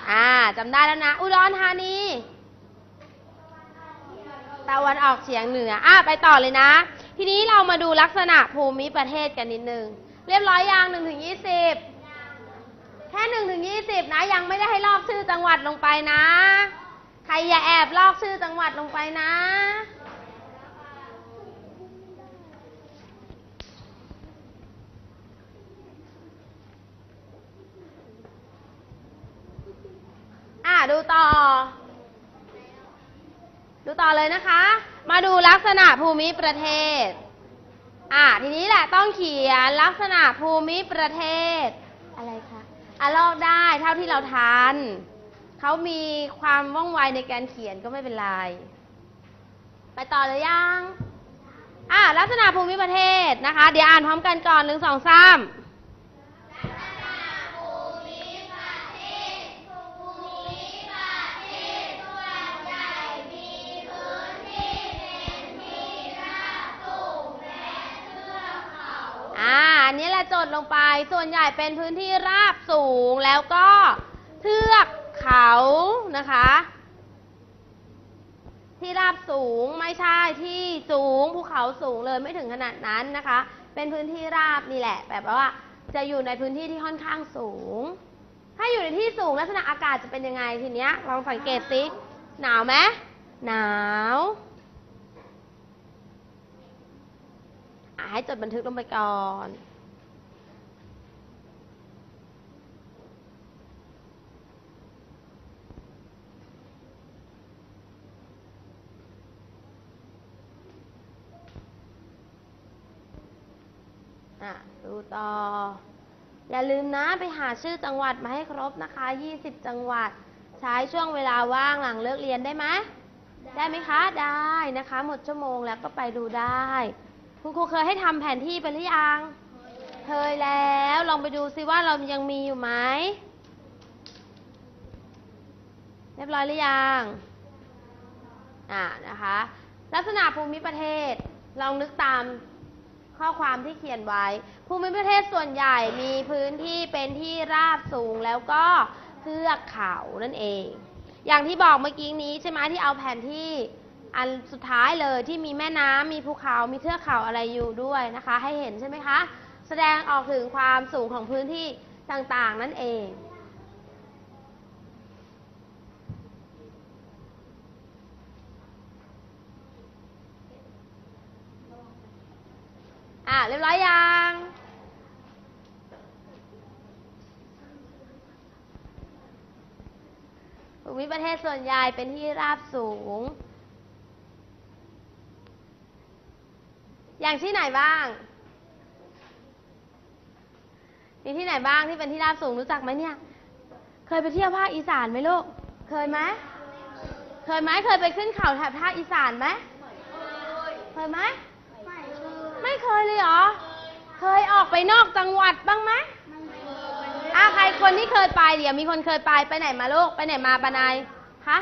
จำได้แล้วนะอุดรธานีตะวันออกเฉียงเหนือไปต่อเลยนะทีนี้เรามาดูลักษณะภูมิประเทศกันนิดนึงเรียบร้อยยัง1 ถึง 20แค่1 ถึง 20นะยังไม่ได้ให้ลอกชื่อจังหวัดลงไปนะใครอย่าแอบลอกชื่อจังหวัดลงไปนะดูต่อเลยนะคะมาดูลักษณะภูมิประเทศทีนี้แหละต้องเขียนลักษณะภูมิประเทศอะไรคะลอกได้เท่าที่เราทันเขามีความว่องไวในการเขียนก็ไม่เป็นไรไปต่อเลยยังลักษณะภูมิประเทศนะคะเดี๋ยวอ่านพร้อมกันก่อน1 2 3อันนี้แหละจดลงไปส่วนใหญ่เป็นพื้นที่ราบสูงแล้วก็เทือกเขานะคะที่ราบสูงไม่ใช่ที่สูงภูเขาสูงเลยไม่ถึงขนาดนั้นนะคะเป็นพื้นที่ราบนี่แหละแบบว่าจะอยู่ในพื้นที่ที่ค่อนข้างสูงถ้าอยู่ในที่สูงลักษณะอากาศจะเป็นยังไงทีเนี้ยลองสังเกตสิหนาวไหมหนาวให้จดบันทึกลงไปก่อนดูต่ออย่าลืมนะไปหาชื่อจังหวัดมาให้ครบนะคะ20 จังหวัดใช้ช่วงเวลาว่างหลังเลิกเรียนได้ไหมได้ไหมคะได้นะคะหมดชั่วโมงแล้วก็ไปดูได้คุณครูเคยให้ทำแผนที่ไปหรือยังเคยแล้วลองไปดูซิว่าเรายังมีอยู่ไหมเรียบร้อยหรือยังนะคะลักษณะภูมิประเทศลองนึกตามข้อความที่เขียนไว้ภูมิประเทศส่วนใหญ่มีพื้นที่เป็นที่ราบสูงแล้วก็เทือกเขานั่นเองอย่างที่บอกเมื่อกี้นี้ใช่ไหมที่เอาแผนที่อันสุดท้ายเลยที่มีแม่น้ำมีภูเขามีเทือกเขาอะไรอยู่ด้วยนะคะให้เห็นใช่ไหมคะแสดงออกถึงความสูงของพื้นที่ต่างๆนั่นเองเรียบร้อยยังภูมิประเทศส่วนใหญ่เป็นที่ราบสูงอย่างที่ไหนบ้างมีที่ไหนบ้างที่เป็นที่ราบสูงรู้จักไหมเนี่ยเคยไปเที่ยวภาคอีสานไหมลูกเคยไหมเคยไปขึ้นเขาแถบภาคอีสานไหมเคยไหมไม่เคยเลยเหรอเคยออกไปนอกจังหวัดบ้างไหมใครคนที่เคยไปเดี๋ยวมีคนเคยไปไหนมาลูกไปไหนมาปานายคะ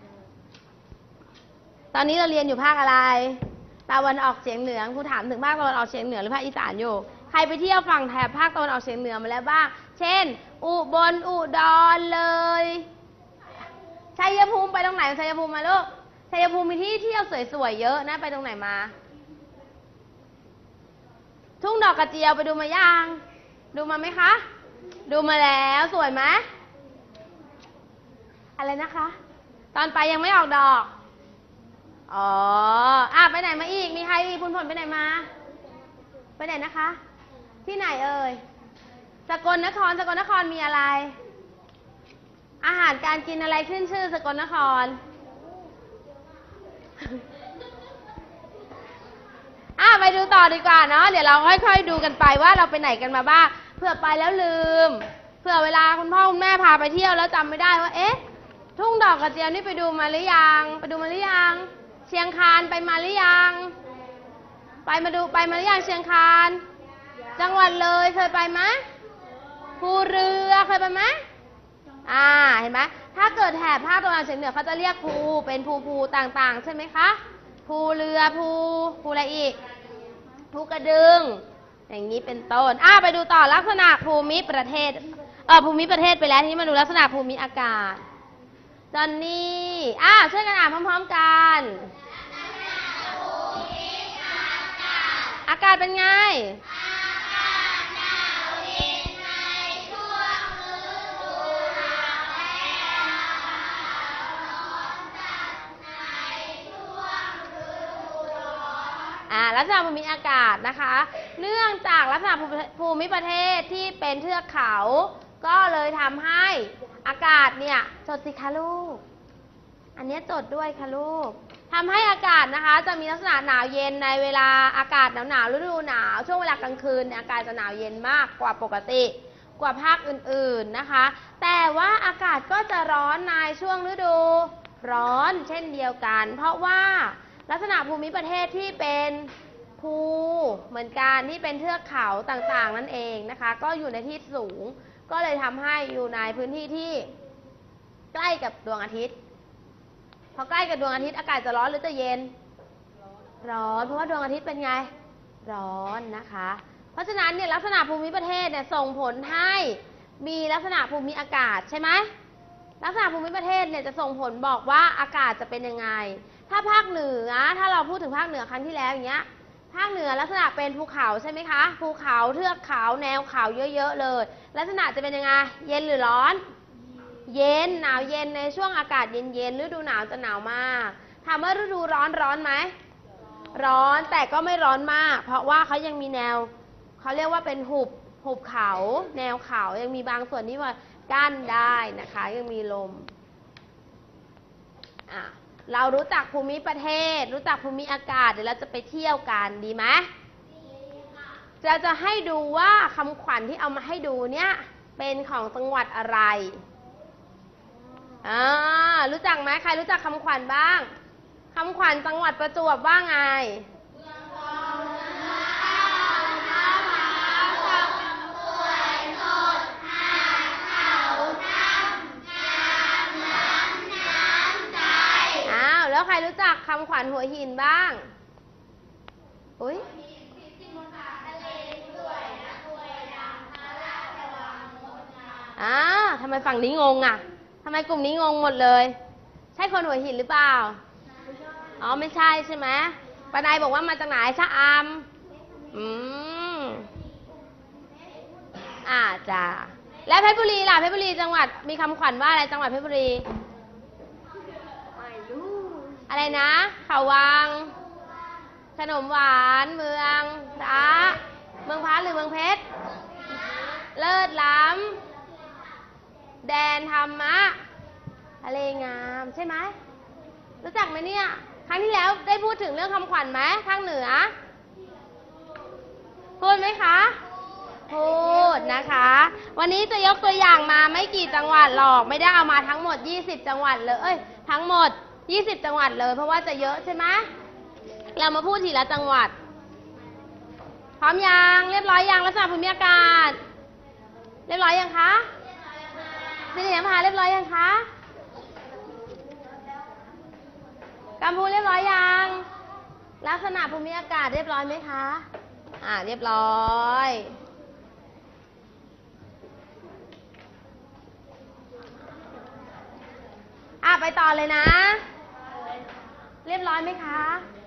ตอนนี้เราเรียนอยู่ภาคอะไรตะวันออกเฉียงเหนือครูถามถึงภาคตะวันออกเฉียงเหนือหรือภาคอีสานอยู่ใครไปเที่ยวฝั่งแถบภาคตะวันออกเฉียงเหนือมาแล้วบ้างเช่นอุบลอุดรเลยชัยภูมิไปตรงไหนชัยภูมิมาลูกชัยภูมิมีที่เที่ยวสวยๆเยอะนะไปตรงไหนมาทุ่งดอกกระเจียวไปดูมายังดูมาไหมคะดูมาแล้วสวยไหมอะไรนะคะตอนไปยังไม่ออกดอกไปไหนมาอีกมีใครคุณผลไปไหนมาไปไหนนะคะที่ไหนเอ่ยสกลนครมีอะไรอาหารการกินอะไรขึ้นชื่อสกลนครไปดูต่อดีกว่าเนาะเดี๋ยวเราค่อยๆดูกันไปว่าเราไปไหนกันมาบ้างเผื่อไปแล้วลืมเผื่อเวลาคุณพ่อคุณแม่พาไปเที่ยวแล้วจำไม่ได้ว่าทุ่งดอกกระเจียวนี่ไปดูมาหรือยังเชียงคานไปมาหรือยังไปมาหรือยังเชียงคานจังหวัดเลยเคยไปไหมภูเรือเคยไปไหมเห็นไหมถ้าเกิดแถบภาคตะวันออกเฉียงเหนือเขาจะเรียกภูเป็นภูต่างๆใช่ไหมคะภูเรือภูอะไรอีกภูกระดึงอย่างนี้เป็นต้นไปดูต่อลักษณะภูมิประเทศภูมิประเทศไปแล้วทีนี้มาดูลักษณะภูมิอากาศจอนนี่ช่วยกันอ่านพร้อมๆกันอากาศเป็นไงลักษณะภูมิอากาศนะคะเนื่องจากลักษณะภูมิประเทศที่เป็นเทือกเขาก็เลยทำให้อากาศเนี่ยจดสิคะลูกอันนี้จดด้วยค่ะลูกทำให้อากาศนะคะจะมีลักษณะหนาวเย็นในเวลาอากาศหนาวฤดูหนาวช่วงเวลากลางคืนอากาศจะหนาวเย็นมากกว่าปกติกว่าภาคอื่นๆนะคะแต่ว่าอากาศก็จะร้อนในช่วงฤดูร้อนเช่นเดียวกันเพราะว่าลักษณะภูมิประเทศที่เป็นภูเหมือนกันที่เป็นเทือกเขาต่างๆนั่นเองนะคะก็อยู่ในที่สูงก็เลยทำให้อยู่ในพื้นที่ที่ใกล้กับดวงอาทิตย์พอใกล้กับดวงอาทิตย์อากาศจะร้อนหรือจะเย็นร้อนเพราะว่าดวงอาทิตย์เป็นไงร้อนนะคะเพราะฉะนั้นเนี่ยลักษณะภูมิประเทศเนี่ยส่งผลให้มีลักษณะภูมิอากาศใช่ไหมลักษณะภูมิประเทศเนี่ยจะส่งผลบอกว่าอากาศจะเป็นยังไงถ้าภาคเหนือถ้าเราพูดถึงภาคเหนือครั้งที่แล้วอย่างเงี้ยภาคเหนือลักษณะเป็นภูเขาใช่ไหมคะภูเขาเทือกเขาแนวเขาเยอะๆเลยลักษณะจะเป็นยังไงเย็นหรือร้อนเย็นหนาวเย็นในช่วงอากาศเย็นๆฤดูหนาวจะหนาวมากถามว่าฤดูร้อนร้อนไหมร้อนแต่ก็ไม่ร้อนมากเพราะว่าเขายังมีแนวเขาเรียกว่าเป็นหุบเขาแนวเขายังมีบางส่วนที่ว่ากั้นได้นะคะยังมีลมเรารู้จักภูมิประเทศรู้จักภูมิอากาศเดี๋ยวเราจะไปเที่ยวกันดีไหมจะให้ดูว่าคำขวัญที่เอามาให้ดูเนี่ยเป็นของจังหวัดอะไรรู้จักไหมใครรู้จักคำขวัญบ้างคำขวัญจังหวัดประจวบว่าไงแล้วใครรู้จักคำขวัญหัวหินบ้างอุ๊ยทำไมฝั่งนี้งงอ่ะทำไมกลุ่มนี้งงหมดเลยใช่คนหัวหินหรือเปล่าอ๋อไม่ใช่ใช่ไหมปานายบอกว่ามาจากไหนชะอำจ้าแล้วเพชรบุรีล่ะเพชรบุรีจังหวัดมีคำขวัญว่าอะไรจังหวัดเพชรบุรีอะไรนะเขาวังขนมหวานเมืองพระหรือเมืองเพชรเลิศล้ำแดนธรรมะทะเลงามใช่ไหมรู้จักไหมเนี่ยครั้งที่แล้วได้พูดถึงเรื่องคำขวัญไหมภาคเหนือพูดไหมคะพูดนะคะวันนี้จะยกตัวอย่างมาไม่กี่จังหวัดหรอกไม่ได้เอามาทั้งหมด20จังหวัดเลยทั้งหมด20จังหวัดเลยเพราะว่าจะเยอะใช่ไหมเรามาพูดทีละจังหวัดพร้อมยังเรียบร้อยยังลักษณะภูมิอากาศเรียบร้อยยังคะสิริพาเรียบร้อยยังคะกัมพูเรียบร้อยยังลักษณะภูมิอากาศเรียบร้อยไหมคะเรียบร้อยไปต่อเลยนะเรียบร้อยไหมคะ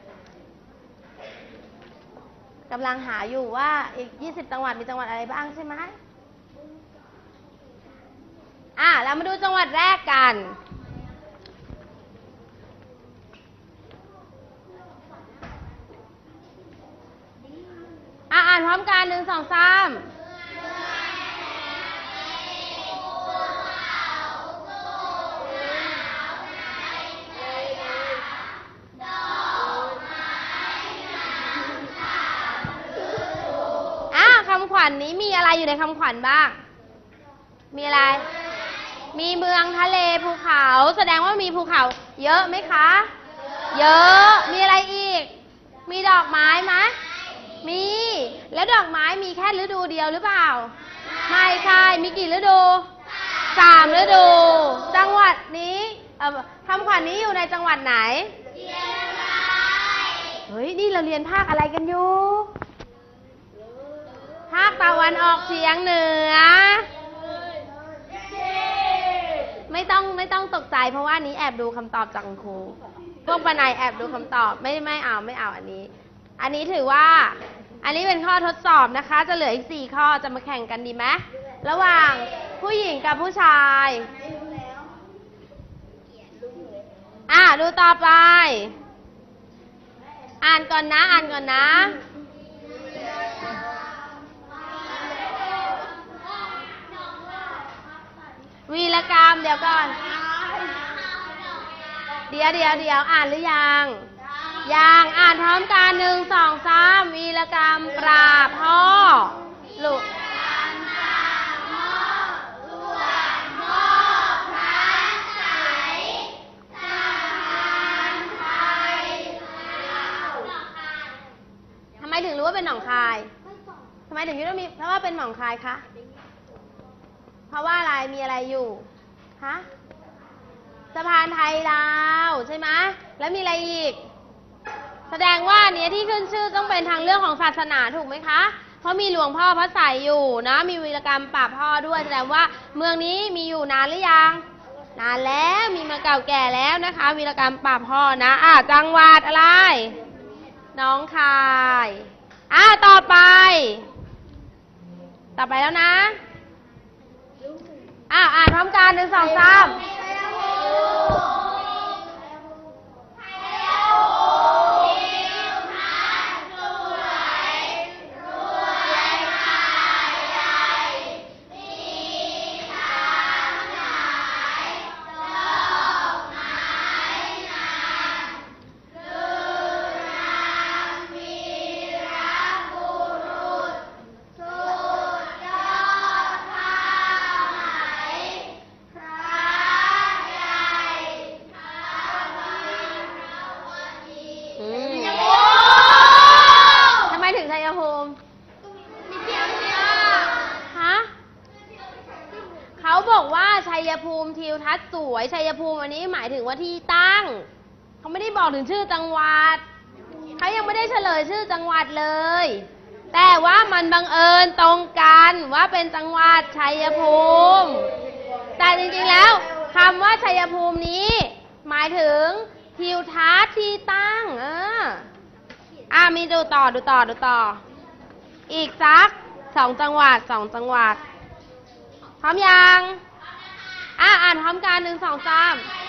กำลังหาอยู่ว่าอีก20จังหวัดมีจังหวัดอะไรบ้างใช่ไหมเรามาดูจังหวัดแรกกันอ่านพร้อมกัน1 2 3คำขวัญนี้มีอะไรอยู่ในคำขวัญบ้างมีอะไรมีเมืองทะเลภูเขาแสดงว่ามีภูเขาเยอะไหมคะเยอะมีอะไรอีกมีดอกไม้ไหมมีแล้วดอกไม้มีแค่ฤดูเดียวหรือเปล่าไม่ใช่มีกี่ฤดู3ฤดูจังหวัดนี้คำขวัญนี้อยู่ในจังหวัดไหนเฮ้ยนี่เราเรียนภาคอะไรกันอยู่ภาคตะวันออกเฉียงเหนือไม่ต้องตกใจเพราะว่านี้แอบดูคำตอบจากคุณครูพวกปนัยแอบดูคำตอบไม่เอาอันนี้ อันนี้ถือว่าอันนี้เป็นข้อทดสอบนะคะ จะเหลืออีก4ข้อจะมาแข่งกันดีไหมระหว่างผู้หญิงกับผู้ชายดูต่อไปอ่านก่อนนะวีรกรรมเดี๋ยวก่อนเดี๋ยวอ่านหรือยังอ่านพร้อมกัน1 2 3วีรกรรมปราบพ่อลูกทำไมถึงรู้ว่าเป็นหนองคายทำไมถึงคิดว่าเพราะว่าเป็นหนองคายคะเพราะว่าอะไรมีอะไรอยู่ฮะสะพานไทยลาวใช่ไหมแล้วมีอะไรอีกแสดงว่าเนี้ยที่ขึ้นชื่อต้องเป็นทางเรื่องของศาสนาถูกไหมคะเพราะมีหลวงพ่อพระไสยอยู่นะมีวีรกรรมปราบพ่อด้วยแสดงว่าเมืองนี้มีอยู่นานหรือยังนานแล้วมีมาเก่าแก่แล้วนะคะวีรกรรมปราบพ่อนะจังหวัดอะไรน้องคายต่อไปแล้วนะอ่านพร้อมกัน1 2 3เขาบอกว่าชัยภูมิทิวทัศน์สวยชัยภูมิอันนี้หมายถึงว่าที่ตั้งเขาไม่ได้บอกถึงชื่อจังหวัดเขายังไม่ได้เฉลยชื่อจังหวัดเลยแต่ว่ามันบังเอิญตรงกันว่าเป็นจังหวัดชัยภูมิแต่จริงๆแล้วคำว่าชัยภูมินี้หมายถึงทิวทัศน์ที่ตั้งมีดูต่ออีกสัก2 จังหวัดพร้อมยังอ่านพร้อมกัน1 2 3